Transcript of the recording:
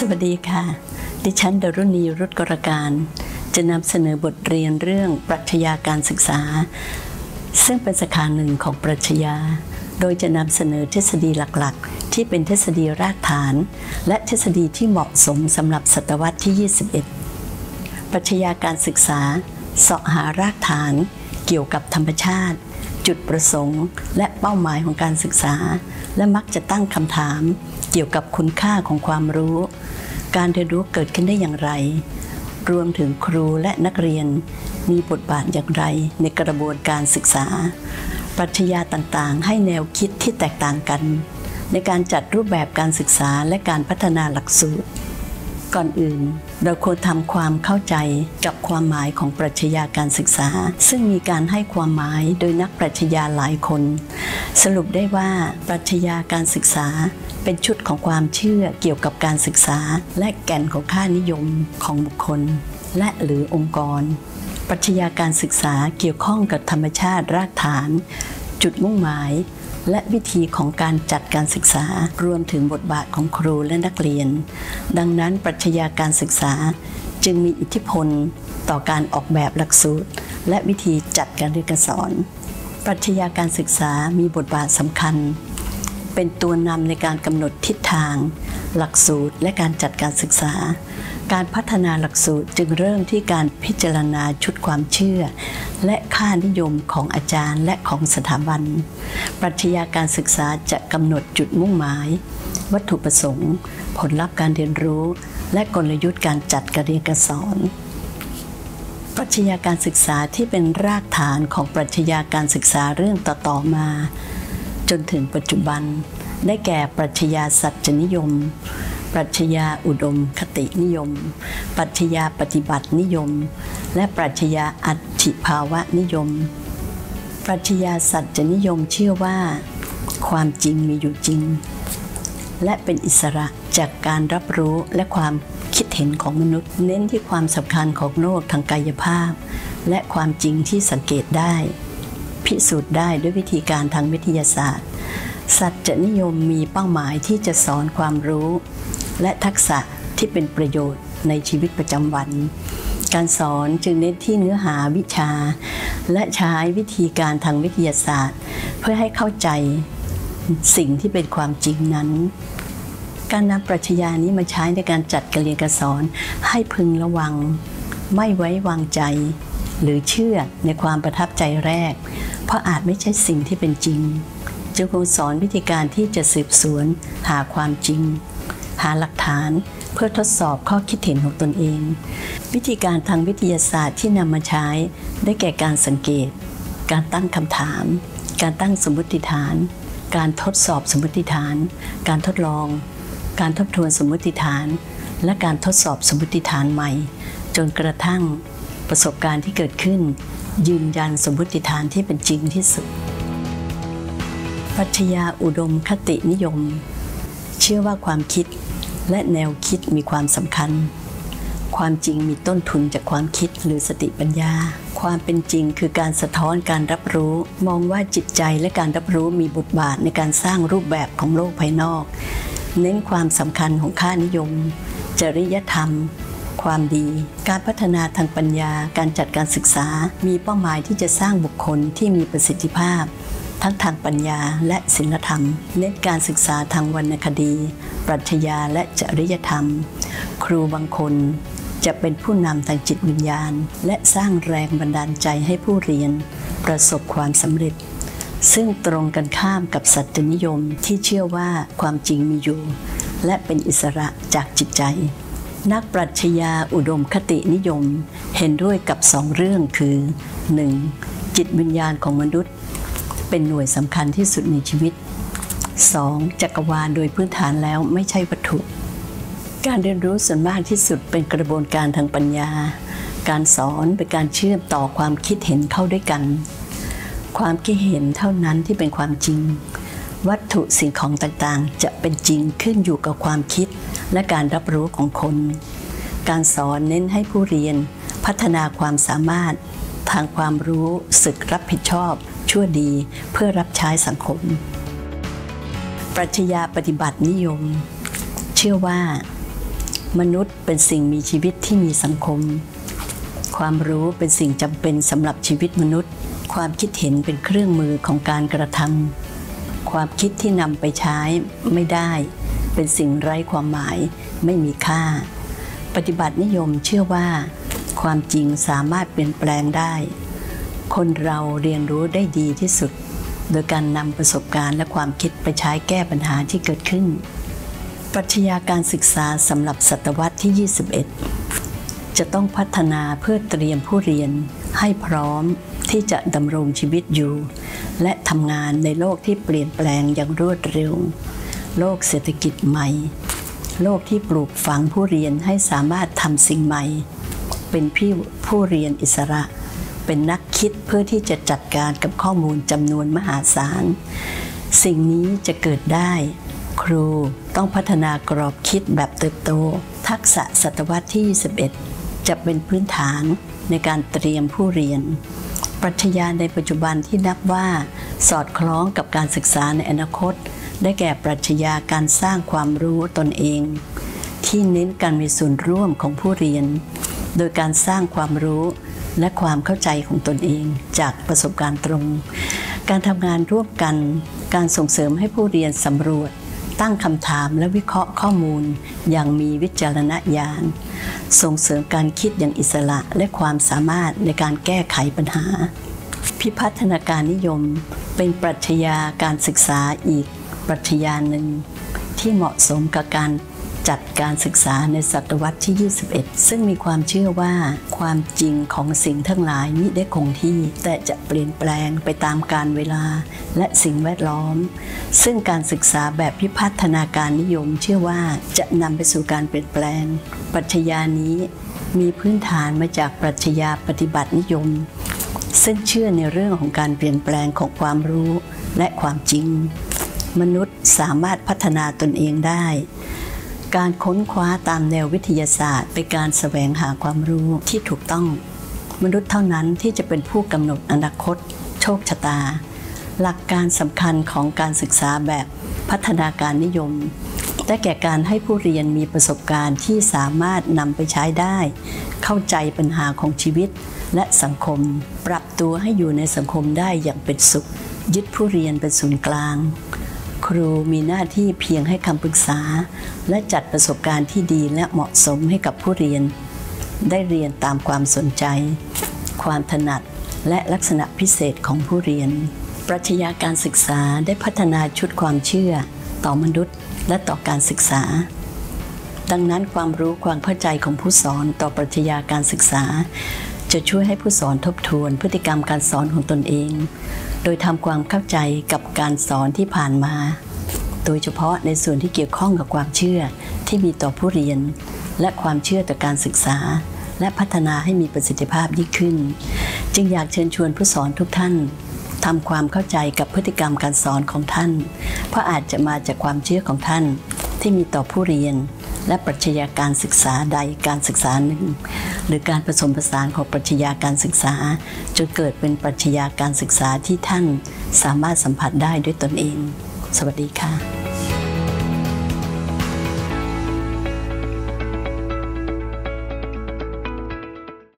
วัสดีค่ะดิฉันดรุณีรุตกรการจะนำเสนอบทเรียนเรื่องปรัชญาการศึกษาซึ่งเป็นสาขาหนึ่งของปรัชญาโดยจะนำเสนอทฤษฎีหลักๆที่เป็นทฤษฎีรากฐานและทฤษฎีที่เหมาะสมสำหรับศตวรรษที่ 21 ปรัชญาการศึกษาเสาะหารากฐานเกี่ยวกับธรรมชาติจุดประสงค์และเป้าหมายของการศึกษาและมักจะตั้งคำถามเกี่ยวกับคุณค่าของความรู้การเรียนรู้เกิดขึ้นได้อย่างไรรวมถึงครูและนักเรียนมีบทบาทอย่างไรในกระบวนการศึกษาปรัชญาต่างๆให้แนวคิดที่แตกต่างกันในการจัดรูปแบบการศึกษาและการพัฒนาหลักสูตรก่อนอื่นเราควรทำความเข้าใจกับความหมายของปรัชญาการศึกษาซึ่งมีการให้ความหมายโดยนักปรัชญาหลายคนสรุปได้ว่าปรัชญาการศึกษาเป็นชุดของความเชื่อเกี่ยวกับการศึกษาและแก่นของค่านิยมของบุคคลและหรือองค์กรปรัชญาการศึกษาเกี่ยวข้องกับธรรมชาติรากฐานจุดมุ่งหมายและวิธีของการจัดการศึกษารวมถึงบทบาทของครูและนักเรียนดังนั้นปรัชญาการศึกษาจึงมีอิทธิพลต่อการออกแบบหลักสูตรและวิธีจัดการเรียนการสอนปรัชญาการศึกษามีบทบาทสำคัญเป็นตัวนำในการกำหนดทิศทางหลักสูตรและการจัดการศึกษาการพัฒนาหลักสูตรจึงเริ่มที่การพิจารณาชุดความเชื่อและค่านิยมของอาจารย์และของสถาบันปรัชญาการศึกษาจะกำหนดจุดมุ่งหมายวัตถุประสงค์ผลลัพธ์การเรียนรู้และกลยุทธ์การจัดการเรียนการสอนปรัชญาการศึกษาที่เป็นรากฐานของปรัชญาการศึกษาเรื่องต่อๆมาจนถึงปัจจุบันได้แก่ปรัชญาสัจนิยมปรัชญาอุดมคตินิยมปรัชญาปฏิบัตินิยมและปรัชญาอัตถิภาวะนิยมปรัชญาสัจนิยมเชื่อว่าความจริงมีอยู่จริงและเป็นอิสระจากการรับรู้และความคิดเห็นของมนุษย์เน้นที่ความสำคัญของโลกทางกายภาพและความจริงที่สังเกตได้พิสูจน์ได้ด้วยวิธีการทางวิทยาศาสตร์สัจนิยมมีเป้าหมายที่จะสอนความรู้และทักษะที่เป็นประโยชน์ในชีวิตประจำวันการสอนจึงเน้นที่เนื้อหาวิชาและใช้วิธีการทางวิทยาศาสตร์เพื่อให้เข้าใจสิ่งที่เป็นความจริงนั้นการนำปรัชญานี้มาใช้ในการจัดการเรียนการสอนให้พึงระวังไม่ไว้วางใจหรือเชื่อในความประทับใจแรกเพราะอาจไม่ใช่สิ่งที่เป็นจริงจึงคงสอนวิธีการที่จะสืบสวนหาความจริงหาหลักฐานเพื่อทดสอบข้อคิดเห็นของตนเองวิธีการทางวิทยาศาสตร์ที่นำมาใช้ได้แก่การสังเกตการตั้งคำถามการตั้งสมมติฐานการทดสอบสมมติฐานการทดลองการทบทวนสมมติฐานและการทดสอบสมมติฐานใหม่จนกระทั่งประสบการณ์ที่เกิดขึ้นยืนยันสมมติฐานที่เป็นจริงที่สุดปรัชญาอุดมคตินิยมเชื่อว่าความคิดและแนวคิดมีความสำคัญความจริงมีต้นทุนจากความคิดหรือสติปัญญาความเป็นจริงคือการสะท้อนการรับรู้มองว่าจิตใจและการรับรู้มีบทบาทในการสร้างรูปแบบของโลกภายนอกเน้นความสำคัญของค่านิยมจริยธรรมความดีการพัฒนาทางปัญญาการจัดการศึกษามีเป้าหมายที่จะสร้างบุคคลที่มีประสิทธิภาพทั้งทางปัญญาและศีลธรรมเน้นการศึกษาทางวรรณคดีปรัชญาและจริยธรรมครูบางคนจะเป็นผู้นำทางจิตวิญญาณและสร้างแรงบันดาลใจให้ผู้เรียนประสบความสำเร็จซึ่งตรงกันข้ามกับสัจนิยมที่เชื่อว่าความจริงมีอยู่และเป็นอิสระจากจิตใจนักปรัชญาอุดมคตินิยมเห็นด้วยกับ2เรื่องคือ 1. จิตวิญญาณของมนุษย์เป็นหน่วยสำคัญที่สุดในชีวิต 2. จักรวาลโดยพื้นฐานแล้วไม่ใช่วัตถุการเรียนรู้ส่วนมากที่สุดเป็นกระบวนการทางปัญญาการสอนเป็นการเชื่อมต่อความคิดเห็นเข้าด้วยกันความคิดเห็นเท่านั้นที่เป็นความจริงวัตถุสิ่งของต่างๆจะเป็นจริงขึ้นอยู่กับความคิดและการรับรู้ของคนการสอนเน้นให้ผู้เรียนพัฒนาความสามารถทางความรู้สึกรับผิดชอบชั่วดีเพื่อรับใช้สังคมปรัชญาปฏิบัตินิยมเชื่อว่ามนุษย์เป็นสิ่งมีชีวิตที่มีสังคมความรู้เป็นสิ่งจำเป็นสำหรับชีวิตมนุษย์ความคิดเห็นเป็นเครื่องมือของการกระทำความคิดที่นำไปใช้ไม่ได้เป็นสิ่งไร้ความหมายไม่มีค่าปฏิบัตินิยมเชื่อว่าความจริงสามารถเปลี่ยนแปลงได้คนเราเรียนรู้ได้ดีที่สุดโดยการนำประสบการณ์และความคิดไปใช้แก้ปัญหาที่เกิดขึ้นปรัชญาการศึกษาสำหรับศตวรรษที่ 21 จะต้องพัฒนาเพื่อเตรียมผู้เรียนให้พร้อมที่จะดำรงชีวิตอยู่และทำงานในโลกที่เปลี่ยนแปลงอย่างรวดเร็วโลกเศรษฐกิจใหม่โลกที่ปลูกฝังผู้เรียนให้สามารถทำสิ่งใหม่เป็นผู้เรียนอิสระเป็นนักคิดเพื่อที่จะจัดการกับข้อมูลจำนวนมหาศาลสิ่งนี้จะเกิดได้ครูต้องพัฒนากรอบคิดแบบเติบโตทักษะศตวรรษที่ 21 จะเป็นพื้นฐานในการเตรียมผู้เรียนปรัชญาในปัจจุบันที่นับว่าสอดคล้องกับการศึกษาในอนาคตได้แก่ปรัชญาการสร้างความรู้ตนเองที่เน้นการมีส่วนร่วมของผู้เรียนโดยการสร้างความรู้และความเข้าใจของตนเองจากประสบการณ์ตรงการทำงานร่วมกันการส่งเสริมให้ผู้เรียนสำรวจตั้งคำถามและวิเคราะห์ข้อมูลอย่างมีวิจารณญาณส่งเสริมการคิดอย่างอิสระและความสามารถในการแก้ไขปัญหาพิพัฒนาการนิยมเป็นปรัชญาการศึกษาอีกปรัชญาหนึ่งที่เหมาะสมกับการจัดการศึกษาในศตวรรษที่ 21 ซึ่งมีความเชื่อว่าความจริงของสิ่งทั้งหลายมิได้คงที่แต่จะเปลี่ยนแปลงไปตามกาลเวลาและสิ่งแวดล้อมซึ่งการศึกษาแบบพิพัฒนาการนิยมเชื่อว่าจะนำไปสู่การเปลี่ยนแปลงปรัชญานี้มีพื้นฐานมาจากปรัชญาปฏิบัตินิยมซึ่งเชื่อในเรื่องของการเปลี่ยนแปลงของความรู้และความจริงมนุษย์สามารถพัฒนาตนเองได้การค้นคว้าตามแนววิทยาศาสตร์เป็นการแสวงหาความรู้ที่ถูกต้องมนุษย์เท่านั้นที่จะเป็นผู้กำหนดอนาคตโชคชะตาหลักการสำคัญของการศึกษาแบบพัฒนาการนิยมได้แก่การให้ผู้เรียนมีประสบการณ์ที่สามารถนำไปใช้ได้เข้าใจปัญหาของชีวิตและสังคมปรับตัวให้อยู่ในสังคมได้อย่างเป็นสุขยึดผู้เรียนเป็นศูนย์กลางครูมีหน้าที่เพียงให้คำปรึกษาและจัดประสบการณ์ที่ดีและเหมาะสมให้กับผู้เรียนได้เรียนตามความสนใจความถนัดและลักษณะพิเศษของผู้เรียนปรัชญาการศึกษาได้พัฒนาชุดความเชื่อต่อมนุษย์และต่อการศึกษาดังนั้นความรู้ความเข้าใจของผู้สอนต่อปรัชญาการศึกษาจะช่วยให้ผู้สอนทบทวนพฤติกรรมการสอนของตนเองโดยทำความเข้าใจกับการสอนที่ผ่านมาโดยเฉพาะในส่วนที่เกี่ยวข้องกับความเชื่อที่มีต่อผู้เรียนและความเชื่อต่อการศึกษาและพัฒนาให้มีประสิทธิภาพยิ่งขึ้นจึงอยากเชิญชวนผู้สอนทุกท่านทำความเข้าใจกับพฤติกรรมการสอนของท่านเพราะอาจจะมาจากความเชื่อของท่านที่มีต่อผู้เรียนและปรัชญาการศึกษาใดการศึกษาหนึ่งหรือการผสมผสานของปรัชญาการศึกษาจนเกิดเป็นปรัชญาการศึกษาที่ท่านสามารถสัมผัสได้ด้วยตนเองสวัสดีค่ะ